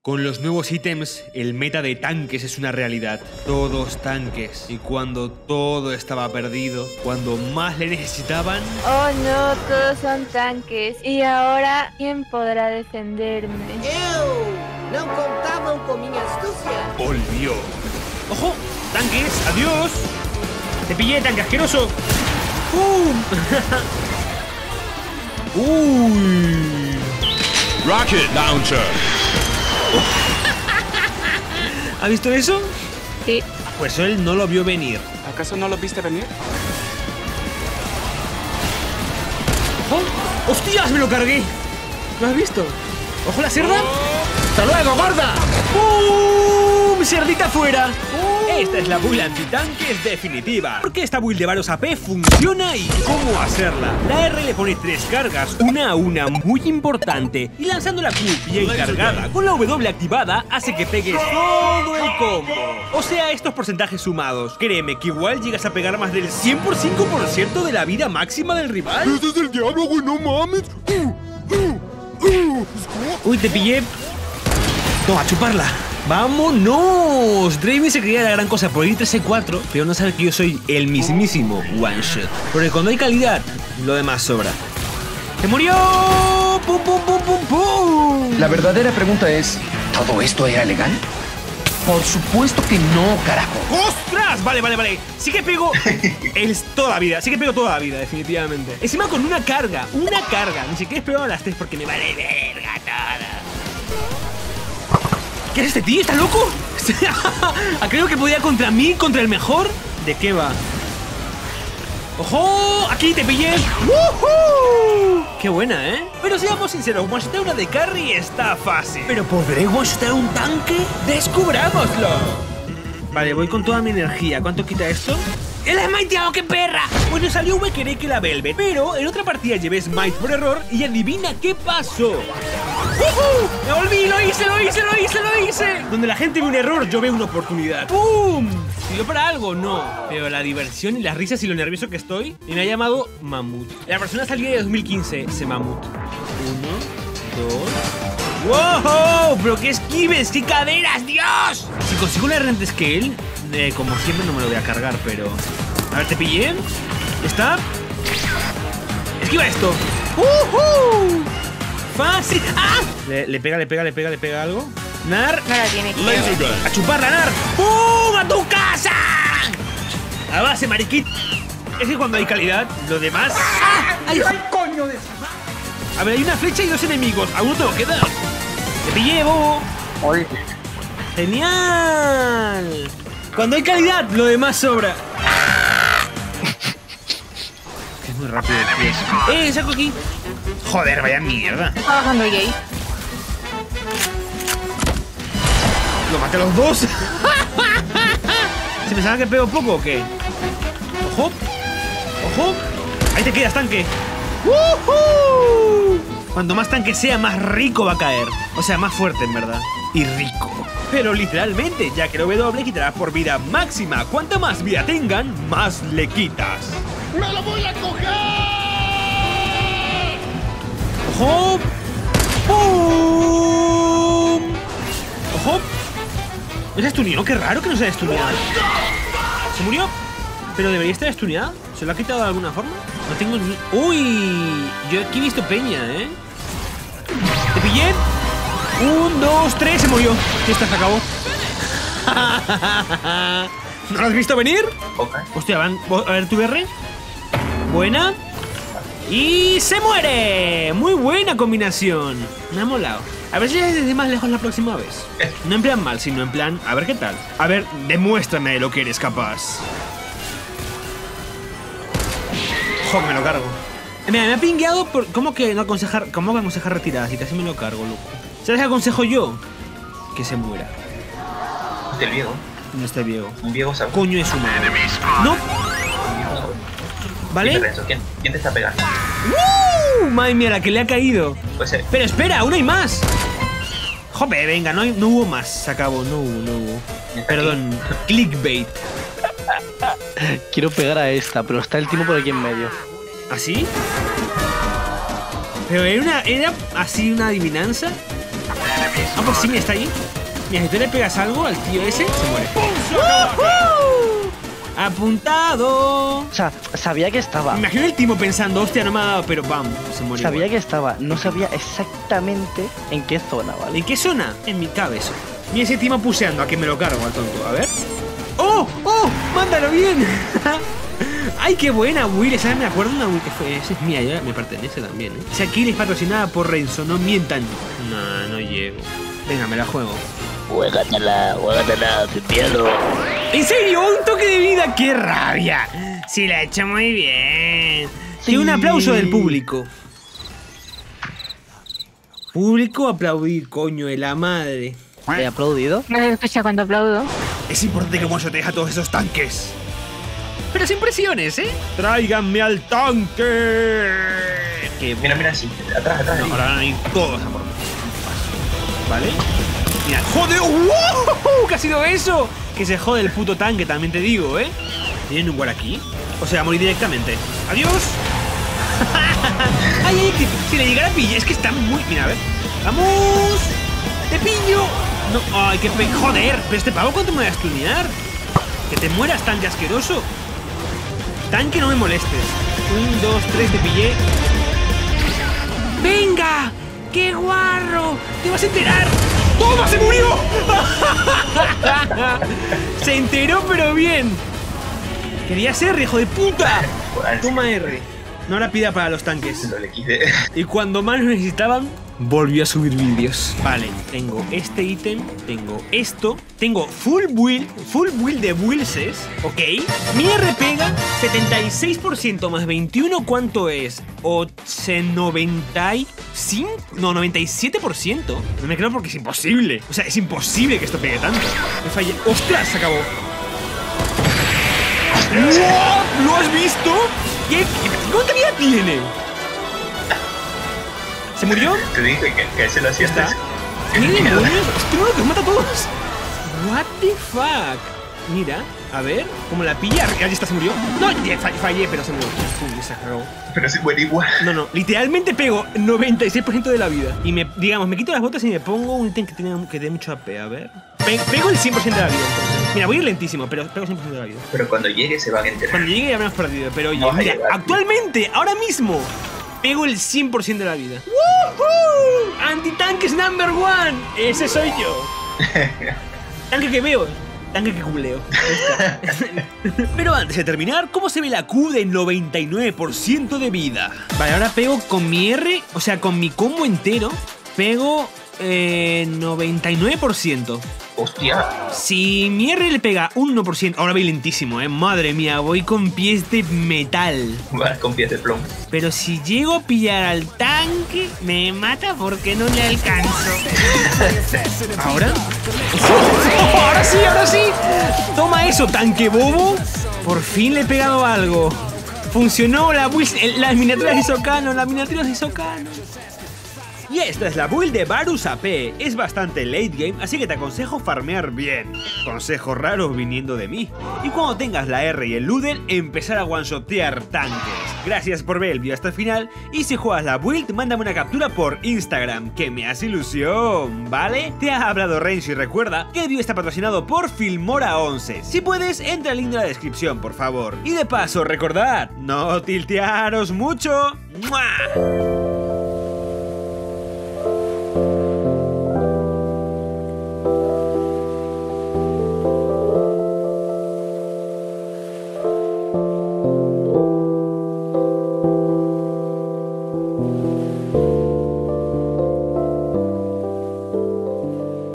Con los nuevos ítems, el meta de tanques es una realidad. Todos tanques. Y cuando todo estaba perdido, cuando más le necesitaban... Oh no, todos son tanques. Y ahora, ¿quién podrá defenderme? Não contavam com minha astúcia. Volvió. ¡Ojo! ¡Tanques! ¡Adiós! ¡Te pillé, tanque asqueroso! ¡Uy! Rocket Launcher. ¿Ha visto eso? Sí. Pues él no lo vio venir. ¿Acaso no lo viste venir? ¡Ojo! ¡Hostias! ¡Me lo cargué! ¿Lo has visto? ¡Ojo la cerda! ¡Hasta luego, gorda! ¡Pum! ¡Cerdita fuera! Esta es la build antitanques definitiva. Porque esta build de Varos AP funciona y cómo hacerla. La R le pone 3 cargas, una a una, muy importante. Y lanzando la Q bien cargada, con la W activada, hace que pegues todo el combo. O sea, estos porcentajes sumados. Créeme que igual llegas a pegar más del 100% de la vida máxima del rival. ¡Ese es el diablo, güey! ¡No mames! Uy, te pillé. Toma, a chuparla. ¡Vámonos! Draven se creía la gran cosa por ir 13-4, pero no sabe que yo soy el mismísimo One Shot. Porque cuando hay calidad, lo demás sobra. ¡Se murió! ¡Pum, pum, pum, pum, pum! La verdadera pregunta es, ¿todo esto era legal? Por supuesto que no, carajo. ¡Ostras! Vale. Sí que pego toda la vida. Sí que pego toda la vida, definitivamente. Encima con una carga. Ni siquiera he pegado a las 3 porque me vale verga toda. ¿Qué es este tío? ¿Está loco? Creo que podía contra mí, contra el mejor. ¿De qué va? ¡Ojo! ¡Aquí te pillé! ¡Woohoo! ¡Qué buena, eh! Pero seamos sinceros, one-shotar una de carry está fácil. ¿Pero podré one-shotar un tanque? ¡Descubrámoslo! Vale, voy con toda mi energía. ¿Cuánto quita esto? ¡El smiteado, qué perra! Bueno, salió Wekeré que la Velvet, pero en otra partida llevé smite por error y adivina qué pasó. ¡Me volví! ¡Lo hice! Donde la gente ve un error, yo veo una oportunidad. ¡Pum! ¿Sirvió para algo? No. Pero la diversión y las risas y lo nervioso que estoy, y me ha llamado Mamut. La persona salió de 2015, ese Mamut. 1, 2... ¡Wow! ¡Pero qué esquives! ¡Qué caderas! ¡Dios! Si consigo la rent scale, como siempre no me lo voy a cargar, pero... A ver, te pillé. ¿Está? ¡Esquiva esto! ¡Fácil! ¡Ah! Le pega algo. ¡Nar! Ahora tiene que... ¡A chuparla, Nar! ¡Pum! ¡A tu casa! A base, mariquita. Es que cuando hay calidad, lo demás... ¡Ah! ¡Ay, coño de... A ver, hay una flecha y 2 enemigos. Aún no tengo que dar. ¡Te pillé, bobo! ¡Genial! Cuando hay calidad, lo demás sobra. Es muy rápido el pie. Saco aquí. Joder, vaya mierda. Está bajando Jay. Lo maté a los dos. ¿Se pensaba que pego poco o qué? ¡Ojo! ¡Ojo! Ahí te quedas, tanque. Cuanto más tanque sea, más rico va a caer. O sea, más fuerte, en verdad. Y rico. Pero literalmente, ya que el W quitará por vida máxima. Cuanta más vida tengan, más le quitas. ¡Me lo voy a coger! ¡Ojo! ¡Pum! ¡Ojo! ¿No se ha stuneado? ¡Qué raro que no se haya stuneado! ¿Se murió? ¿Pero debería estar stuneado? ¿Se lo ha quitado de alguna forma? No tengo ni... ¡Uy! Yo aquí he visto peña, ¿eh? ¿Te pillé? 1, 2, 3, se murió. Esta se acabó. ¿No lo has visto venir? Ok. Hostia, van... A ver tu R. Buena. ¡Y se muere! Muy buena combinación. Me ha molado. A ver si es desde más lejos la próxima vez. No en plan mal, sino en plan... A ver qué tal. A ver, demuéstrame de lo que eres capaz. Joder, me lo cargo. Mira, me ha pingueado por... ¿Cómo que aconsejar retiradas? Y casi me lo cargo, loco. ¿Sabes qué aconsejo yo? Que se muera. Del viejo. No está viejo. Un viejo sabe. Coño es humano. ¿No? ¿Vale? ¿Quién te está pegando? Madre mía, la que le ha caído. Pues Pero espera, aún hay más. Joder, venga, no hubo más. Se acabó, no hubo. Perdón, clickbait. Quiero pegar a esta, pero está el tipo por aquí en medio. ¿Así? Pero era así una adivinanza. Ah, pues sí, mira, está ahí. Mira, si tú le pegas algo al tío ese, se muere. ¡Apuntado! O sea, sabía que estaba. Me imagino el timo pensando, hostia, no me ha dado, pero bam, se murió. Sabía que estaba. No sabía exactamente en qué zona, ¿vale? ¿En qué zona? En mi cabeza. Mira ese timo puseando, a que me lo cargo al tonto. A ver. ¡Oh! ¡Oh! ¡Mándalo bien! ¡Ay, qué buena Will! ¿Sabes? Me acuerdo de una Will que fue... Esa es mía, ya me pertenece también, ¿eh? Esa kill es patrocinada por Renzo, no mientan. No llego. Venga, me la juego. Juégatela, sin miedo. ¿En serio? ¡Un toque de vida! ¡Qué rabia! Sí, la he hecho muy bien. Sí. Y un aplauso del público. Público aplaudir, coño de la madre. ¿He aplaudido? No se escucha cuando aplaudo. Es importante que one-shot a todos esos tanques. Pero sin presiones, ¿eh? ¡Tráiganme al tanque! Que... Mira, sí. Atrás. No, ahora van a ir todos a por mí. ¿Vale? Mira, ¡joder! ¡Wow! ¿Qué ha sido eso? Que se jode el puto tanque, también te digo, ¿eh? ¿Tienen un war aquí? O sea, a morir directamente. ¡Adiós! ¡Ay, que si le llegara a pillar! Es que está muy... Mira, a ver. ¡Vamos! ¡Te pillo! No, ¡ay, qué pe... ¡Joder! ¿Pero este pavo cuánto me voy a stunear? ¡Que te mueras, tanque asqueroso! Tanque, no me molestes. 1, 2, 3, te pillé. ¡Venga! ¡Qué guarro! ¡Te vas a enterar! ¡Toma, se murió! Se enteró, pero bien. Querías R, hijo de puta. Toma R. No la pida para los tanques. No le quise. Y cuando más lo necesitaban, volvió a subir vídeos. Vale, tengo este ítem, tengo esto, tengo full build de builds, ¿ok? Mi R pega 76% más 21, ¿cuánto es? 95, no, 97%. No me creo porque es imposible. O sea, es imposible que esto pegue tanto. Me fallé. ¡Ostras! Se acabó. ¡Wow! ¿Lo has visto? ¿Cuánta vida tiene? ¿Se murió? Te dije que se lo hacía ¿Está? antes. ¡Qué demonios! ¡Este uno que mata a todos! What the fuck. Mira, a ver, ¿cómo la pilla? Ya está, se murió. No, ya fallé, pero se murió. Uy, se acabó. Pero se muere igual. No, literalmente pego 96% de la vida. Y me quito las botas y me pongo un ítem que dé mucho AP. A ver. Pego el 100% de la vida, entonces. Mira, voy a ir lentísimo, pero pego el 100% de la vida. Pero cuando llegue se van a enterar. Cuando llegue ya habremos perdido. Pero oye, No vas a mira, llegar, actualmente, ahora mismo, pego el 100% de la vida. ¡Woohoo! Antitanques number 1. Ese soy yo. Tanque que veo. Tanque que culeo. Pero antes de terminar, ¿cómo se ve la Q de 99% de vida? Vale, ahora pego con mi R, o sea, con mi combo entero, pego 99%. Hostia. Si mi R le pega un 1%, ahora voy lentísimo, madre mía, voy con pies de metal. Vas con pies de plomo. Pero si llego a pillar al tanque, me mata porque no le alcanzo. ¿Ahora? ¡Oh, ahora sí! Toma eso, tanque bobo. Por fin le he pegado algo. Funcionó las miniaturas de Socano, Y esta es la build de Varus AP. Es bastante late game, así que te aconsejo farmear bien. Consejo raro viniendo de mí. Y cuando tengas la R y el Luden, empezar a one-shotear tanques. Gracias por ver el video hasta el final. Y si juegas la build, mándame una captura por Instagram, que me hace ilusión, ¿vale? Te ha hablado Renzo y recuerda que el video está patrocinado por Filmora11. Si puedes, entra al link de la descripción, por favor. Y de paso, recordad, no tiltearos mucho. ¡Mua!